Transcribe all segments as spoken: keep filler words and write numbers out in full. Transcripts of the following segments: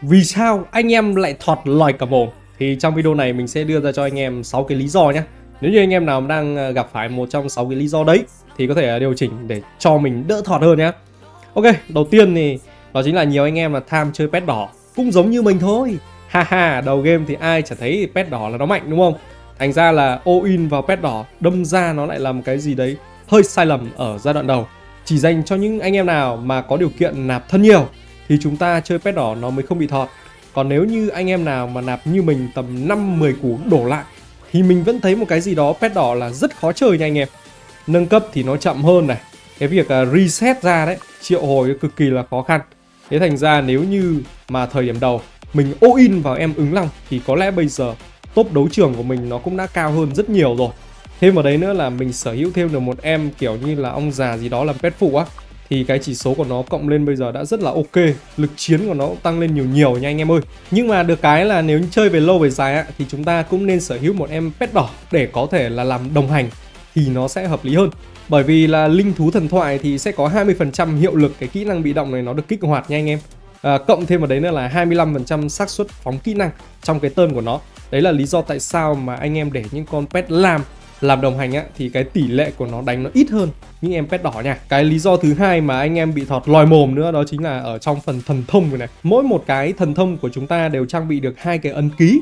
vì sao anh em lại thọt lòi cả mồm. Thì trong video này mình sẽ đưa ra cho anh em sáu cái lý do nhé. Nếu như anh em nào đang gặp phải một trong sáu cái lý do đấy thì có thể điều chỉnh để cho mình đỡ thọt hơn nhé. Ok, đầu tiên thì đó chính là nhiều anh em là tham chơi pet đỏ, cũng giống như mình thôi. Haha, đầu game thì ai chả thấy pet đỏ là nó mạnh đúng không? Thành ra là all in vào pet đỏ, đâm ra nó lại là một cái gì đấy hơi sai lầm ở giai đoạn đầu. Chỉ dành cho những anh em nào mà có điều kiện nạp thân nhiều thì chúng ta chơi pet đỏ nó mới không bị thọt. Còn nếu như anh em nào mà nạp như mình tầm năm mười củ đổ lại thì mình vẫn thấy một cái gì đó pet đỏ là rất khó chơi nha anh em. Nâng cấp thì nó chậm hơn này. Cái việc uh, reset ra đấy, triệu hồi cực kỳ là khó khăn. Thế thành ra nếu như mà thời điểm đầu mình all in vào em ứng long thì có lẽ bây giờ top đấu trường của mình nó cũng đã cao hơn rất nhiều rồi. Thêm vào đấy nữa là mình sở hữu thêm được một em kiểu như là ông già gì đó làm pet phụ á, thì cái chỉ số của nó cộng lên bây giờ đã rất là ok. Lực chiến của nó cũng tăng lên nhiều nhiều nha anh em ơi. Nhưng mà được cái là nếu như chơi về lâu về dài á, thì chúng ta cũng nên sở hữu một em pet đỏ để có thể là làm đồng hành thì nó sẽ hợp lý hơn. Bởi vì là linh thú thần thoại thì sẽ có hai mươi phần trăm hiệu lực cái kỹ năng bị động này nó được kích hoạt nha anh em. À, cộng thêm vào đấy nữa là hai mươi lăm phần trăm xác suất phóng kỹ năng trong cái turn của nó. Đấy là lý do tại sao mà anh em để những con pet lam làm đồng hành á, thì cái tỷ lệ của nó đánh nó ít hơn những em pet đỏ nha. Cái lý do thứ hai mà anh em bị thọt lòi mồm nữa đó chính là ở trong phần thần thông này này. Mỗi một cái thần thông của chúng ta đều trang bị được hai cái ấn ký,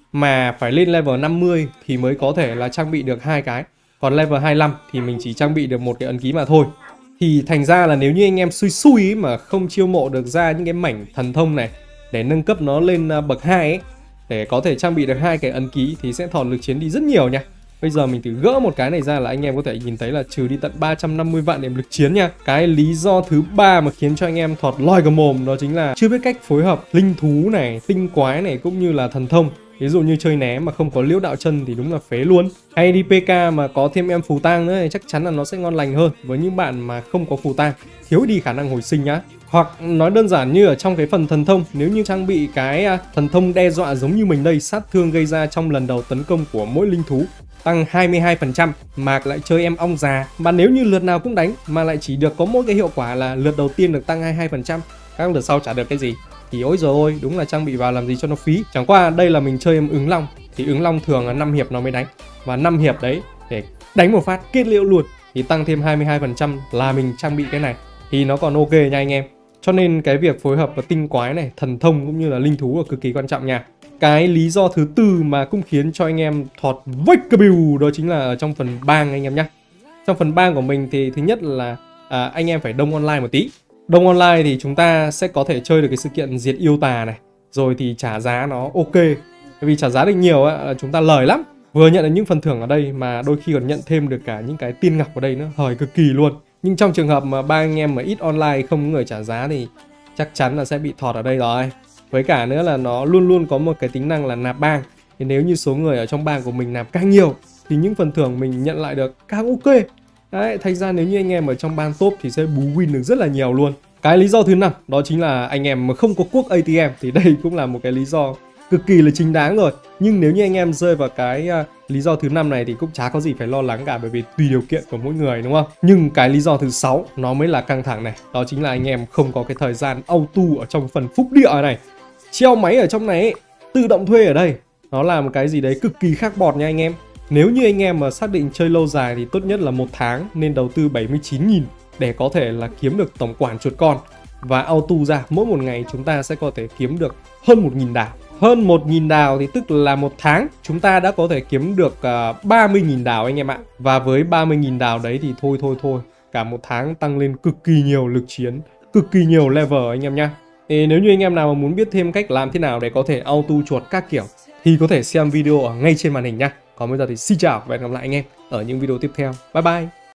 mà phải lên level năm mươi thì mới có thể là trang bị được hai cái. Còn level hai mươi lăm thì mình chỉ trang bị được một cái ấn ký mà thôi. Thì thành ra là nếu như anh em xui xui ấy mà không chiêu mộ được ra những cái mảnh thần thông này để nâng cấp nó lên bậc hai ấy, để có thể trang bị được hai cái ấn ký thì sẽ thọt lực chiến đi rất nhiều nha. Bây giờ mình thử gỡ một cái này ra là anh em có thể nhìn thấy là trừ đi tận ba trăm năm mươi vạn điểm lực chiến nha. Cái lý do thứ ba mà khiến cho anh em thọt lòi cả mồm đó chính là chưa biết cách phối hợp linh thú này, tinh quái này cũng như là thần thông. Ví dụ như chơi né mà không có liễu đạo chân thì đúng là phế luôn. Hay đi pê ca mà có thêm em phù tang nữa thì chắc chắn là nó sẽ ngon lành hơn với những bạn mà không có phù tang, thiếu đi khả năng hồi sinh nhá. Hoặc nói đơn giản như ở trong cái phần thần thông, nếu như trang bị cái thần thông đe dọa giống như mình đây, sát thương gây ra trong lần đầu tấn công của mỗi linh thú tăng hai mươi hai phần trăm mà lại chơi em ong già, mà nếu như lượt nào cũng đánh mà lại chỉ được có mỗi cái hiệu quả là lượt đầu tiên được tăng hai mươi hai phần trăm, các lượt sau chả được cái gì thì ôi rồi ôi, đúng là trang bị vào làm gì cho nó phí. Chẳng qua đây là mình chơi em ứng long thì ứng long thường là năm hiệp nó mới đánh, và năm hiệp đấy để đánh một phát kết liễu luôn thì tăng thêm hai mươi hai phần trăm là mình trang bị cái này thì nó còn ok nha anh em. Cho nên cái việc phối hợp với tinh quái này, thần thông cũng như là linh thú là cực kỳ quan trọng nha. Cái lý do thứ tư mà cũng khiến cho anh em thọt vách cả bìu đó chính là ở trong phần bang anh em nhé. Trong phần bang của mình thì thứ nhất là à, anh em phải đông online một tí. Đông online thì chúng ta sẽ có thể chơi được cái sự kiện diệt yêu tà này, rồi thì trả giá nó ok. Bởi vì trả giá được nhiều á, chúng ta lời lắm. Vừa nhận được những phần thưởng ở đây mà đôi khi còn nhận thêm được cả những cái tiên ngọc ở đây nữa, hời cực kỳ luôn. Nhưng trong trường hợp mà ba anh em mà ít online không có người trả giá thì chắc chắn là sẽ bị thọt ở đây rồi. Với cả nữa là nó luôn luôn có một cái tính năng là nạp bang. Thì nếu như số người ở trong bang của mình nạp càng nhiều thì những phần thưởng mình nhận lại được càng ok. Đấy, thành ra nếu như anh em ở trong bang top thì sẽ bú win được rất là nhiều luôn. Cái lý do thứ năm đó chính là anh em mà không có cuốc a tê em thì đây cũng là một cái lý do cực kỳ là chính đáng rồi. Nhưng nếu như anh em rơi vào cái uh, lý do thứ năm này thì cũng chả có gì phải lo lắng cả, bởi vì tùy điều kiện của mỗi người đúng không? Nhưng cái lý do thứ sáu nó mới là căng thẳng này, đó chính là anh em không có cái thời gian auto ở trong phần phúc địa này. Treo máy ở trong này ấy, tự động thuê ở đây, nó là một cái gì đấy cực kỳ khác bọt nha anh em. Nếu như anh em mà xác định chơi lâu dài thì tốt nhất là một tháng nên đầu tư bảy mươi chín nghìn để có thể là kiếm được tổng quản chuột con. Và auto ra mỗi một ngày chúng ta sẽ có thể kiếm được hơn một nghìn đào. Hơn một nghìn đào thì tức là một tháng chúng ta đã có thể kiếm được uh, ba mươi nghìn đào anh em ạ. Và với ba mươi nghìn đào đấy thì thôi thôi thôi, cả một tháng tăng lên cực kỳ nhiều lực chiến, cực kỳ nhiều level anh em nhá. Thì nếu như anh em nào mà muốn biết thêm cách làm thế nào để có thể auto chuột các kiểu thì có thể xem video ở ngay trên màn hình nhá. Còn bây giờ thì xin chào và hẹn gặp lại anh em ở những video tiếp theo. Bye bye.